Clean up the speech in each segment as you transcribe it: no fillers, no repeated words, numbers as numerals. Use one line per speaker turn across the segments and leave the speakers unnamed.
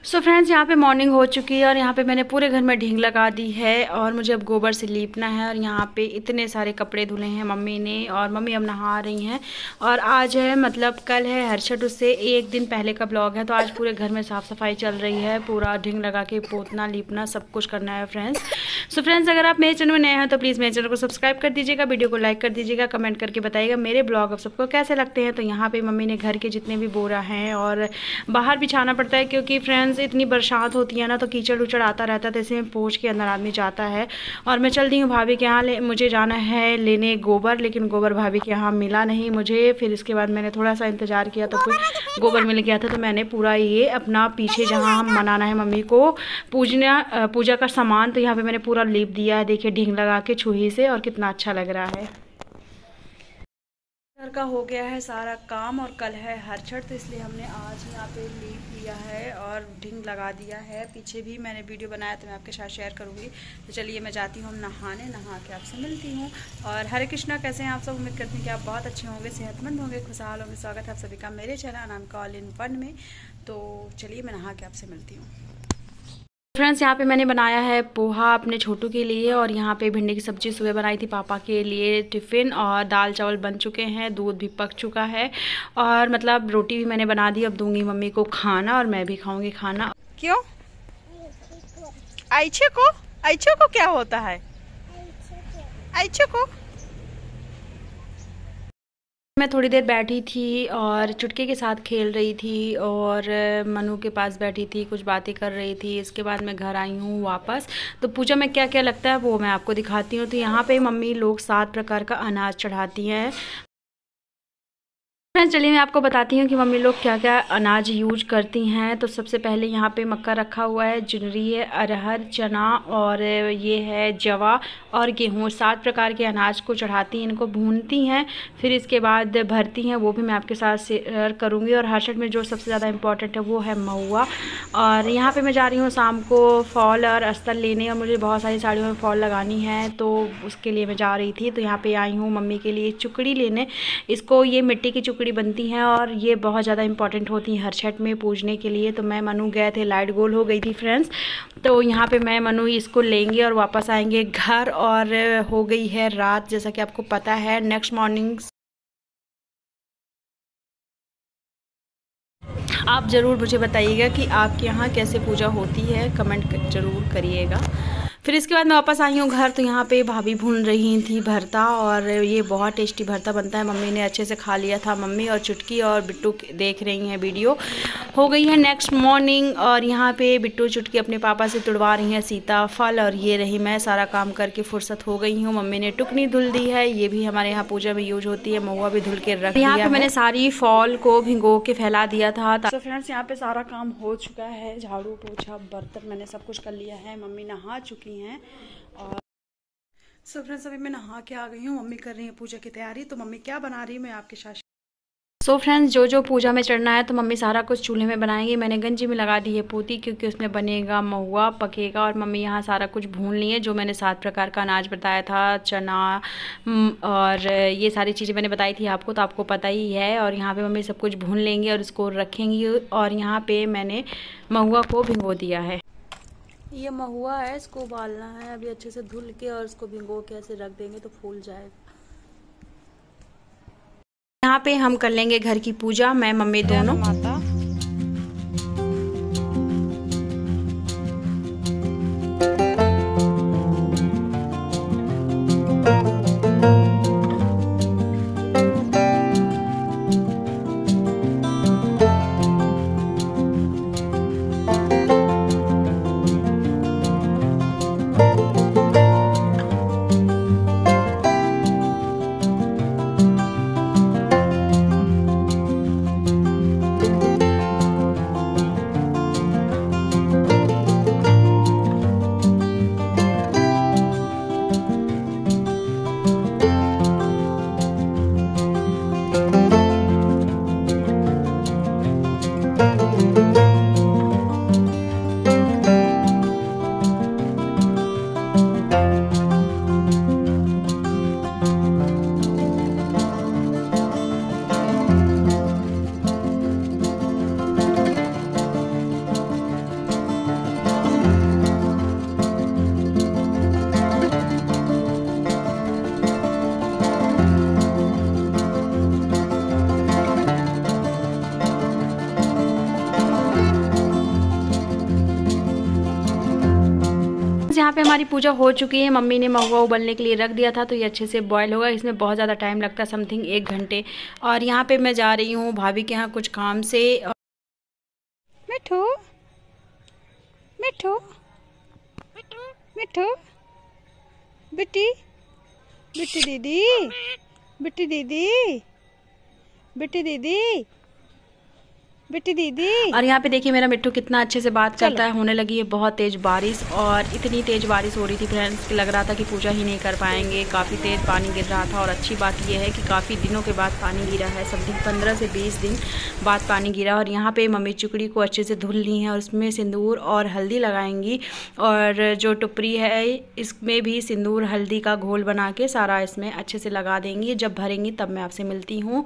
So friends, यहाँ पे morning हो चुकी है और यहाँ पे मैंने पूरे घर में ढींग लगा दी है और मुझे अब गोबर से लीपना है। और यहाँ पे इतने सारे कपड़े धुले हैं मम्मी ने और मम्मी अब नहा रही हैं। और आज है मतलब कल है हर्षद, उससे एक दिन पहले का ब्लॉग है। तो आज पूरे घर में साफ़ सफाई चल रही है, पूरा ढींग लगा के पोतना लीपना सब कुछ करना है फ्रेंड्स। सो फ्रेंड्स, अगर आप मेरे चैनल में नए हैं तो प्लीज़ मेरे चैनल को सब्सक्राइब कर दीजिएगा, वीडियो को लाइक कर दीजिएगा, कमेंट करके बताइएगा मेरे ब्लॉग अब सबको कैसे लगते हैं। तो यहाँ पर मम्मी ने घर के जितने भी बोरा हैं और बाहर बिछाना पड़ता है क्योंकि फ्रेंड्स इतनी बरसात होती है ना, तो कीचड़ उचड़ आता रहता है, तो इसमें पोंछ के अंदर आदमी जाता है। और मैं चल दी हूँ भाभी के यहाँ, मुझे जाना है लेने गोबर, लेकिन गोबर भाभी के यहाँ मिला नहीं मुझे। फिर इसके बाद मैंने थोड़ा सा इंतज़ार किया तो फिर गोबर मिल गया था। तो मैंने पूरा ये अपना पीछे जहाँ हम मनाना है मम्मी को पूजा का सामान, तो यहाँ पे मैंने पूरा लीप दिया है। देखिए ढींग लगा के छुही से, और कितना अच्छा लग रहा है। घर का हो गया है सारा काम और कल है हर्षद, तो इसलिए हमने आज यहाँ पे लीप लिया है और ढींग लगा दिया है। पीछे भी मैंने वीडियो बनाया तो मैं आपके साथ शेयर करूँगी। तो चलिए मैं जाती हूँ नहाने, नहा के आपसे मिलती हूँ। और हरे कृष्णा, कैसे हैं आप सब? उम्मीद करती हूँ कि आप बहुत अच्छे होंगे, सेहतमंद होंगे, खुशहाल होंगे। स्वागत है आप सभी का मेरे चैनल नाम का ऑल इन वन में। तो चलिए मैं नहा के आपसे मिलती हूँ। फ्रेंड्स, यहाँ पे मैंने बनाया है पोहा अपने छोटू के लिए, और यहाँ पे भिंडी की सब्ज़ी सुबह बनाई थी पापा के लिए टिफ़िन, और दाल चावल बन चुके हैं, दूध भी पक चुका है, और मतलब रोटी भी मैंने बना दी। अब दूंगी मम्मी को खाना और मैं भी खाऊंगी खाना। क्यों आइछे को क्या होता है? आइछे को मैं थोड़ी देर बैठी थी और चुटकी के साथ खेल रही थी और मनु के पास बैठी थी, कुछ बातें कर रही थी। इसके बाद मैं घर आई हूँ वापस। तो पूजा में क्या क्या लगता है वो मैं आपको दिखाती हूँ। तो यहाँ पे मम्मी लोग 7 प्रकार का अनाज चढ़ाती हैं। चलिए मैं आपको बताती हूँ कि मम्मी लोग क्या क्या अनाज यूज करती हैं। तो सबसे पहले यहाँ पे मक्का रखा हुआ है, जुनरी है, अरहर, चना, और ये है जवा और गेहूँ। 7 प्रकार के अनाज को चढ़ाती हैं, इनको भूनती हैं, फिर इसके बाद भरती हैं। वो भी मैं आपके साथ शेयर करूँगी। और हर्षद में जो सबसे ज़्यादा इम्पॉर्टेंट है वो है महुआ। और यहाँ पर मैं जा रही हूँ शाम को फॉल और अस्तर लेने, और मुझे बहुत सारी साड़ियों में फॉल लगानी है, तो उसके लिए मैं जा रही थी। तो यहाँ पर आई हूँ मम्मी के लिए चुकड़ी लेने। इसको ये मिट्टी की चुकड़ी बनती हैं और ये बहुत ज़्यादा इंपॉर्टेंट होती हैं हर छठ में पूजने के लिए। तो मैं मनु गए थे, लाइट गोल हो गई थी फ्रेंड्स। तो यहाँ पे मैं मनु इसको लेंगे और वापस आएंगे घर। और हो गई है रात, जैसा कि आपको पता है। नेक्स्ट मॉर्निंग आप ज़रूर मुझे बताइएगा कि आपके यहाँ कैसे पूजा होती है, कमेंट ज़रूर करिएगा। फिर इसके बाद मैं वापस आई हूँ घर। तो यहाँ पे भाभी भून रही थी भरता, और ये बहुत टेस्टी भरता बनता है। मम्मी ने अच्छे से खा लिया था, मम्मी और चुटकी और बिट्टू देख रही हैं वीडियो। हो गई है नेक्स्ट मॉर्निंग, और यहाँ पे बिट्टू चुटकी अपने पापा से तुड़वा रही हैं सीताफल, और ये रही मैं सारा काम करके फुर्सत हो गई हूँ। मम्मी ने टुकनी धुल दी है, ये भी हमारे यहाँ पूजा में यूज होती है। महुआ भी धुल के रख दिया। यहाँ पे मैंने सारी फॉल को भिगो के फैला दिया था। तो फ्रेंड्स, यहाँ पे सारा काम हो चुका है, झाड़ू पोछा बर्तन मैंने सब कुछ कर लिया है। मम्मी नहा चुकी हैं। और सो फ्रेंड्स, अभी मैं नहा के आ गई हूँ। मम्मी कर रही है पूजा की तैयारी। तो मम्मी क्या बना रही है मैं आपके साथ। सो फ्रेंड्स, जो पूजा में चढ़ना है तो मम्मी सारा कुछ चूल्हे में बनाएंगी। मैंने गंजी में लगा दी है पोती, क्योंकि उसमें बनेगा महुआ, पकेगा। और मम्मी यहाँ सारा कुछ भून ली है, जो मैंने 7 प्रकार का अनाज बताया था, चना और ये सारी चीज़ें मैंने बताई थी आपको, तो आपको पता ही है। और यहाँ पे मम्मी सब कुछ भून लेंगी और इसको रखेंगी। और यहाँ पे मैंने महुआ को भिगो दिया है। ये महुआ है, इसको उबालना है अभी अच्छे से धुल के, और इसको भिगो के ऐसे रख देंगे तो फूल जाएगा। यहाँ पे हम कर लेंगे घर की पूजा, मैं मम्मी दोनों। माता यहाँ पे हमारी पूजा हो चुकी है। मम्मी ने महुआ उबलने के लिए रख दिया था, तो ये अच्छे से बॉयल होगा। इसमें बहुत ज़्यादा टाइम लगता है, समथिंग 1 घंटे। और यहाँ पे मैं जा रही हूँ भाभी के यहाँ कुछ काम से। मिठू मिठू मिठू बिट्टी बिट्टी दीदी बिट्टी दीदी बिट्टी दीदी बिट्टी दीदी। और यहाँ पे देखिए मेरा मिट्टू कितना अच्छे से बात करता है। होने लगी है बहुत तेज़ बारिश, और इतनी तेज़ बारिश हो रही थी फ्रेंड्स कि लग रहा था कि पूजा ही नहीं कर पाएंगे। काफ़ी तेज़ पानी गिर रहा था, और अच्छी बात यह है कि काफ़ी दिनों के बाद पानी गिरा है, समथिंग 15 से 20 दिन बाद पानी गिरा। और यहाँ पे मम्मी चुकड़ी को अच्छे से धुल ली हैं, और उसमें सिंदूर और हल्दी लगाएंगी। और जो टुपरी है इसमें भी सिंदूर हल्दी का घोल बना के सारा इसमें अच्छे से लगा देंगी। जब भरेंगी तब मैं आपसे मिलती हूँ।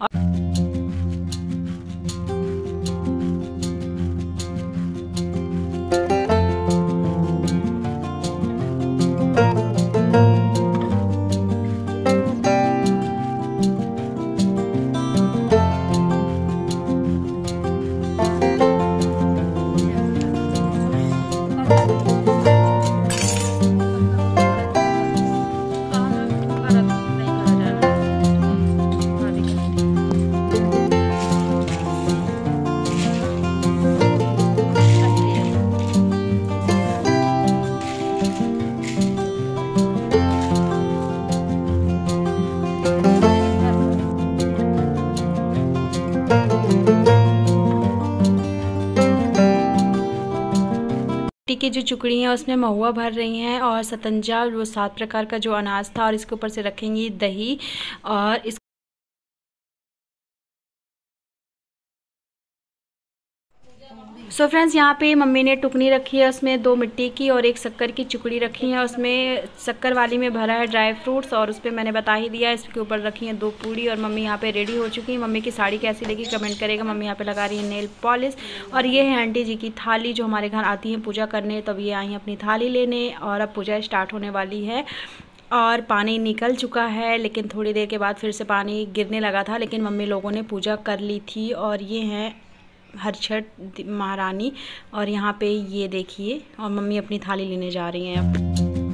की जो चुकड़ी है उसमें महुआ भर रही हैं, और सतंजा वो 7 प्रकार का जो अनाज था, और इसके ऊपर से रखेंगी दही। और इस सो फ्रेंड्स यहाँ पे मम्मी ने टुकनी रखी है, उसमें 2 मिट्टी की और 1 शक्कर की चुकड़ी रखी है। उसमें शक्कर वाली में भरा है ड्राई फ्रूट्स, और उस पर मैंने बता ही दिया। इसके ऊपर रखी हैं 2 पूड़ी। और मम्मी यहाँ पे रेडी हो चुकी है। मम्मी की साड़ी कैसी लगी कमेंट करेगा। मम्मी यहाँ पे लगा रही है नेल पॉलिश। और ये है आंटी जी की थाली, जो हमारे घर आती हैं पूजा करने, तब ये आई हैं अपनी थाली लेने। और अब पूजा स्टार्ट होने वाली है। और पानी निकल चुका है, लेकिन थोड़ी देर के बाद फिर से पानी गिरने लगा था, लेकिन मम्मी लोगों ने पूजा कर ली थी। और ये हैं हरछठ महारानी। और यहाँ पे ये देखिए, और मम्मी अपनी थाली लेने जा रही हैं अब।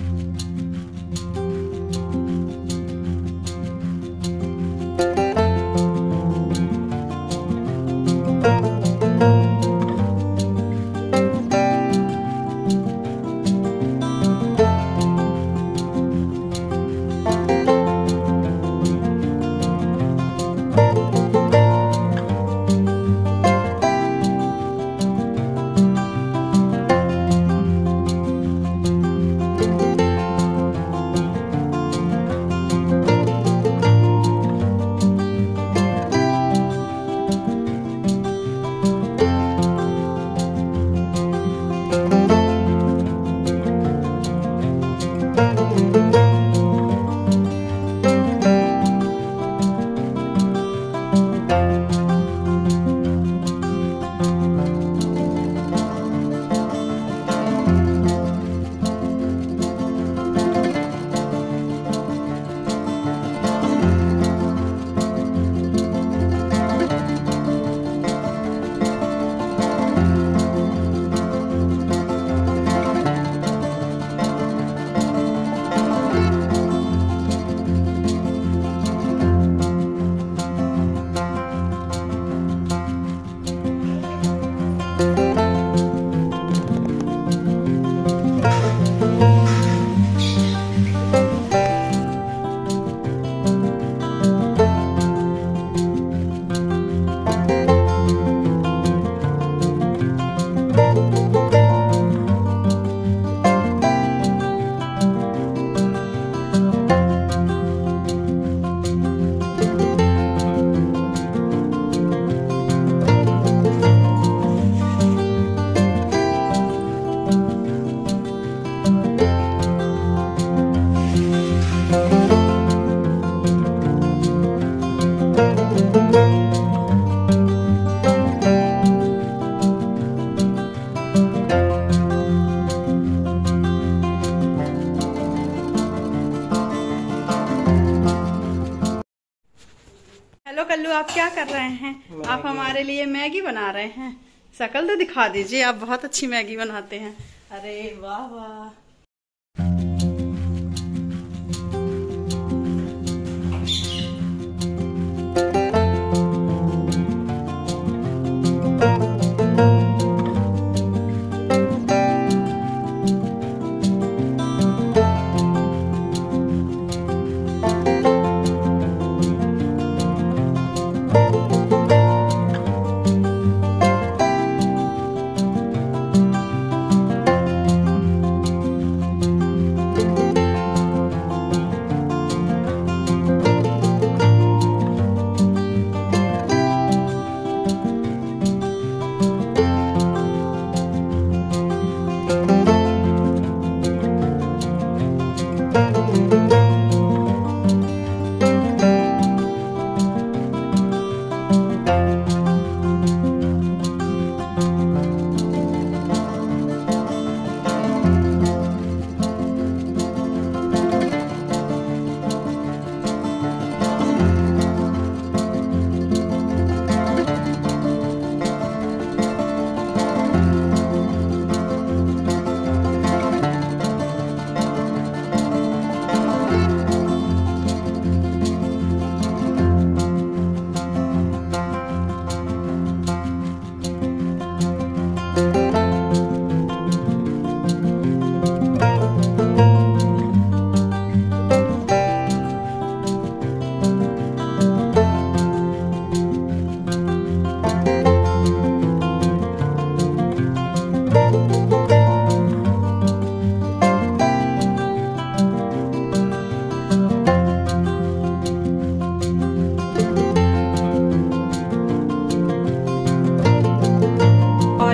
हेलो कल्लू, आप क्या कर रहे हैं? आप हमारे लिए मैगी बना रहे हैं। शक्ल तो दिखा दीजिए, आप बहुत अच्छी मैगी बनाते हैं। अरे वाह वाह।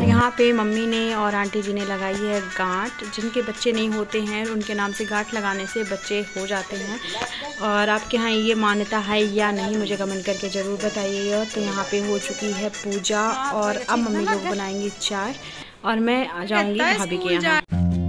यहाँ पे मम्मी ने और आंटी जी ने लगाई है गांठ। जिनके बच्चे नहीं होते हैं उनके नाम से गांठ लगाने से बच्चे हो जाते हैं। और आपके यहाँ ये मान्यता है या नहीं मुझे कमेंट करके ज़रूर बताइएगा। तो यहाँ पे हो चुकी है पूजा और अब मम्मी लोग बनाएंगी चाय और मैं आ जाऊँगी भाभी के यहाँ।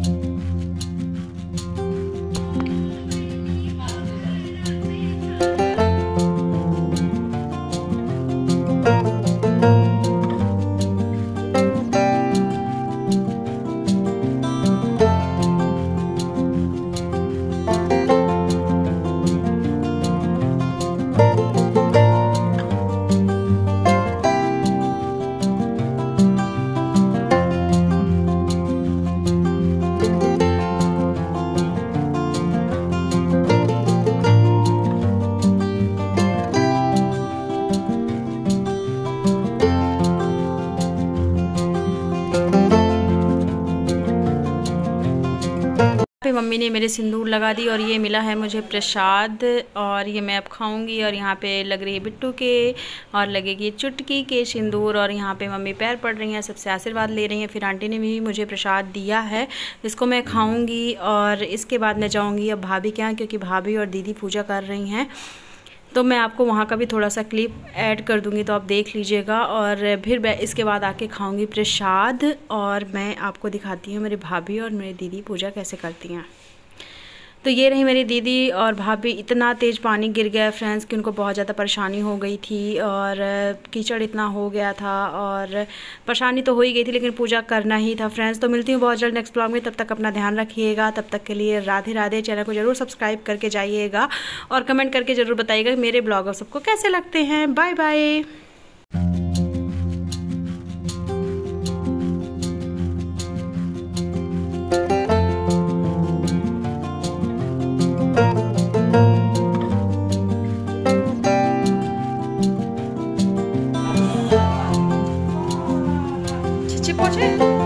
मम्मी ने मेरे सिंदूर लगा दी और ये मिला है मुझे प्रसाद और ये मैं अब खाऊंगी। और यहाँ पे लग रही है बिट्टू के और लगेगी चुटकी के सिंदूर। और यहाँ पे मम्मी पैर पड़ रही हैं, सबसे आशीर्वाद ले रही हैं। फिर आंटी ने भी मुझे प्रसाद दिया है, इसको मैं खाऊंगी और इसके बाद मैं जाऊँगी अब भाभी के यहाँ, क्योंकि भाभी और दीदी पूजा कर रही हैं। तो मैं आपको वहाँ का भी थोड़ा सा क्लिप ऐड कर दूँगी, तो आप देख लीजिएगा। और फिर मैं इसके बाद आके खाऊंगी प्रसाद और मैं आपको दिखाती हूँ मेरी भाभी और मेरी दीदी पूजा कैसे करती हैं। तो ये रही मेरी दीदी और भाभी। इतना तेज़ पानी गिर गया फ्रेंड्स कि उनको बहुत ज़्यादा परेशानी हो गई थी और कीचड़ इतना हो गया था और परेशानी तो हो ही गई थी, लेकिन पूजा करना ही था फ्रेंड्स। तो मिलती हूँ बहुत जल्द नेक्स्ट ब्लॉग में, तब तक अपना ध्यान रखिएगा। तब तक के लिए राधे राधे। चैनल को ज़रूर सब्सक्राइब करके जाइएगा और कमेंट करके ज़रूर बताइएगा मेरे ब्लॉग सबको कैसे लगते हैं। Bye bye. पहुंचे।